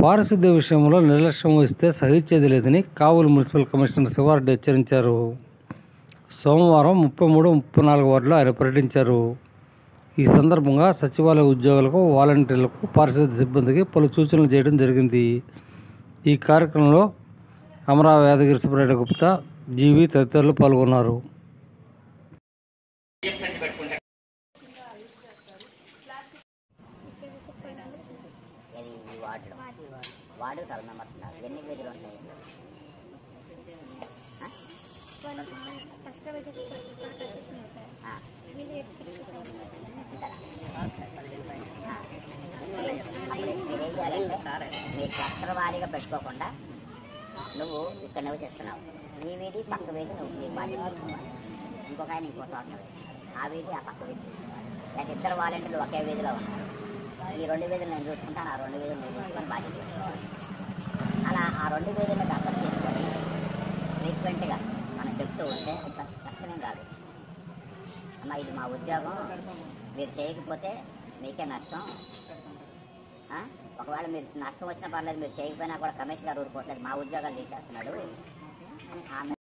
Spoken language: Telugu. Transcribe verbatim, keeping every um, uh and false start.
పారిశుద్ధ్య విషయంలో నిర్లక్ష్యం వహిస్తే సహించేది లేదని కావలి మున్సిపల్ కమిషనర్ శివారెడ్డి హెచ్చరించారు. సోమవారం ముప్పై మూడు ముప్పై నాలుగు వార్డులో ఆయన పర్యటించారు. ఈ సందర్భంగా సచివాలయ ఉద్యోగులకు, వాలంటీర్లకు, పారిశుద్ధ్య సిబ్బందికి పలు సూచనలు చేయడం జరిగింది. ఈ కార్యక్రమంలో అమరావతి యాదగిరి సుబ్రహ్మణ్య గుప్తా, జీవి తదితరులు పాల్గొన్నారు. వార్డు ట్వెల్వ్ మెంబర్స్ ఉన్నారు. ఎన్ని వీధులు ఉంటాయి? అప్పుడు మీరు ఏం చేయాలంటే మీ క్లస్టర్ వారీగా పెట్టుకోకుండా నువ్వు ఇక్కడ నివసిస్తున్నావు, ఈ వీధి పక్క వీధి నువ్వు నీకు బాధ్యత తీసుకోవాలి. ఇంకొక ఆయన ఇంకో చోట ఆ వీధి ఆ పక్క వీధి లేక ఇద్దరు వాలంటీర్లు ఒకే వీధిలో ఉన్నారు. ఈ రెండు వీధులు నేను చూసుకుంటాను, ఆ రెండు వీధులు నేను చూసుకొని బాధ్యత తీసుకోవాలి. అలా ఆ రెండు వీధులను దత్తత తీసుకొని ఫ్రీక్వెంట్గా మనం చెప్తూ ఉంటే కష్టమేం కాదు. అమ్మ ఇది మా ఉద్యోగం, మీరు చేయకపోతే మీకే నష్టం. ఒకవేళ మీరు నష్టం వచ్చినా పర్లేదు, మీరు చేయకపోయినా కూడా కమిషనర్ ఊరుకోవట్లేదు, మా ఉద్యోగాలు తీసేస్తున్నాడు ఆమె